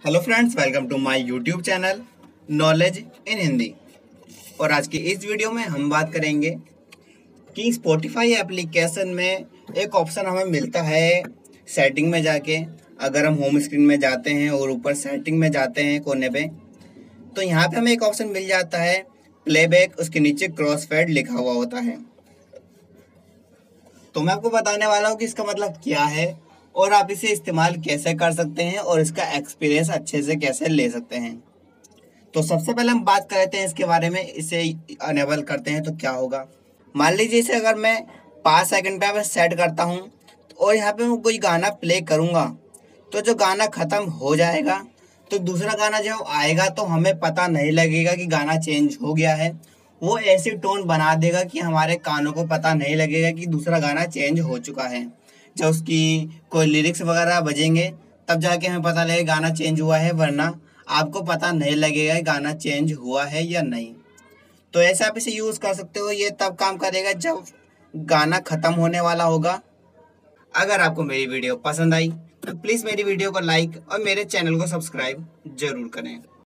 Hello friends, welcome to my YouTube channel knowledge in Hindi. और आज की इस वीडियो में हम बात करेंगे कि स्पॉटिफाई एप्लीकेशन में एक ऑप्शन हमें मिलता है सेटिंग में जाके। अगर हम होम स्क्रीन में जाते हैं और ऊपर सेटिंग में जाते हैं कोने पे, तो यहाँ पे हमें एक ऑप्शन मिल जाता है प्लेबैक, उसके नीचे क्रॉसफेड लिखा हुआ होता है। तो मैं आपको बताने वाला हूँ कि इसका मतलब क्या है और आप इसे इस्तेमाल कैसे कर सकते हैं और इसका एक्सपीरियंस अच्छे से कैसे ले सकते हैं। तो सबसे पहले हम बात करते हैं इसके बारे में। इसे अनेबल करते हैं तो क्या होगा। मान लीजिए इसे अगर मैं 5 सेकंड पे सेट करता हूँ और यहाँ पे मैं कोई गाना प्ले करूँगा तो जो गाना ख़त्म हो जाएगा तो दूसरा गाना जब आएगा तो हमें पता नहीं लगेगा कि गाना चेंज हो गया है। वो ऐसी टोन बना देगा कि हमारे कानों को पता नहीं लगेगा कि दूसरा गाना चेंज हो चुका है। जब उसकी कोई लिरिक्स वगैरह बजेंगे तब जाके हमें पता लगेगा गाना चेंज हुआ है, वरना आपको पता नहीं लगेगा कि गाना चेंज हुआ है या नहीं। तो ऐसे आप इसे यूज़ कर सकते हो। ये तब काम करेगा जब गाना ख़त्म होने वाला होगा। अगर आपको मेरी वीडियो पसंद आई तो प्लीज़ मेरी वीडियो को लाइक और मेरे चैनल को सब्सक्राइब जरूर करें।